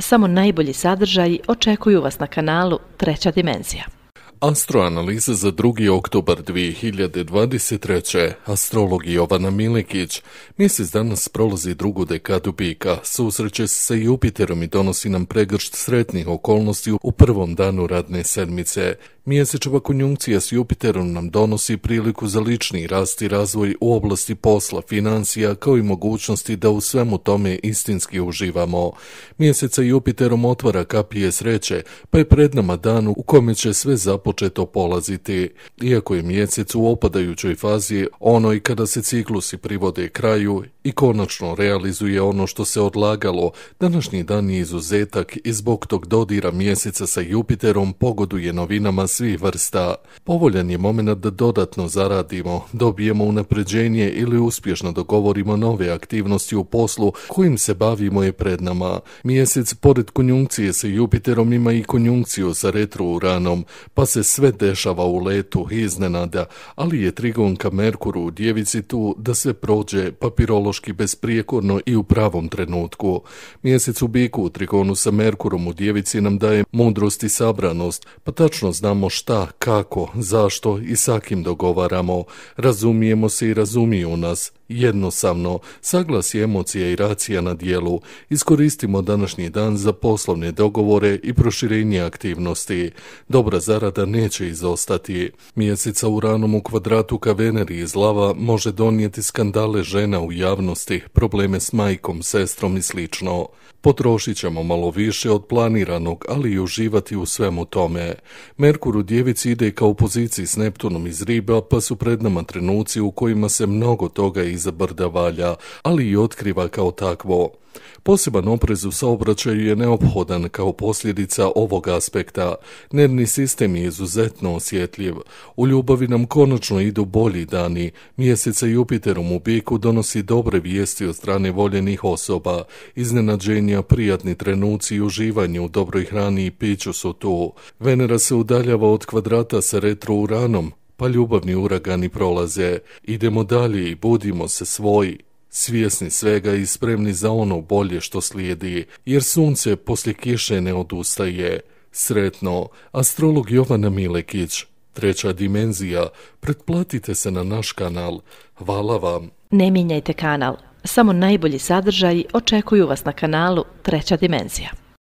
Samo najbolji sadržaji očekuju vas na kanalu Treća dimenzija. Astroanaliza za 2. oktobar 2023. Astrolog Jovana Milekić. Mjesec danas prolazi drugu dekadu bika, susreće se sa Jupiterom i donosi nam pregršt sretnih okolnosti u prvom danu radne sedmice. Mjesečeva konjunkcija s Jupiterom nam donosi priliku za lični rast i razvoj u oblasti posla, financija, kao i mogućnosti da u svemu tome istinski uživamo. Mjesec sa Jupiterom otvara kapije sreće, pa je pred nama dan u kome će sve započeto polaziti. Iako je mjesec u opadajućoj fazi, ono i kada se ciklusi privode kraju i konačno realizuje ono što se odlagalo, današnji dan je izuzetak i zbog tog dodira mjeseca sa Jupiterom pogoduje novinama svih vrsta. Povoljan je moment da dodatno zaradimo, dobijemo unapređenje ili uspješno dogovorimo nove aktivnosti u poslu kojim se bavimo je pred nama. Mjesec pored konjunkcije sa Jupiterom ima i konjunkciju sa retrouranom, pa se sve dešava u letu iznenada, ali je trigonka Merkuru u Djevici tu da sve prođe papirološki besprijekorno i u pravom trenutku. Mjesec u biku u trigonu sa Merkurom u Djevici nam daje mudrost i sabranost, pa tačno znamo šta, kako, zašto i sa kim dogovaramo. Razumijemo se i razumiju nas. Jednostavno, saglas je emocija i racija na dijelu. Iskoristimo današnji dan za poslovne dogovore i proširenje aktivnosti. Dobra zarada neće izostati. Mjeseca Uranom u kvadratu ka Veneri iz Lava može donijeti skandale žena u javnosti, probleme s majkom, sestrom i slično. Potrošit ćemo malo više od planiranog, ali i uživati u svemu tome. Merkur u Djevici ide kao u poziciji s Neptunom iz Riba, pa su pred nama trenuci u kojima se mnogo toga iza brda valja, ali i otkriva kao takvo. Poseban oprez u saobraćaju je neophodan kao posljedica ovog aspekta. Nervni sistem je izuzetno osjetljiv. U ljubavi nam konačno idu bolji dani. Mjesec sa Jupiterom u biku donosi dobre vijesti od strane voljenih osoba. Iznenađenja, prijatni trenuci i uživanje u dobroj hrani i piću su tu. Venera se udaljava od kvadrata sa retrouranom, pa ljubavni uragani prolaze. Idemo dalje i budimo se svoji. Svjesni svega i spremni za ono bolje što slijedi, jer sunce poslije kiše ne odustaje. Sretno, astrolog Jovana Milekić, Treća dimenzija. Pretplatite se na naš kanal. Hvala vam. Ne mijenjajte kanal. Samo najbolji sadržaji očekuju vas na kanalu Treća dimenzija.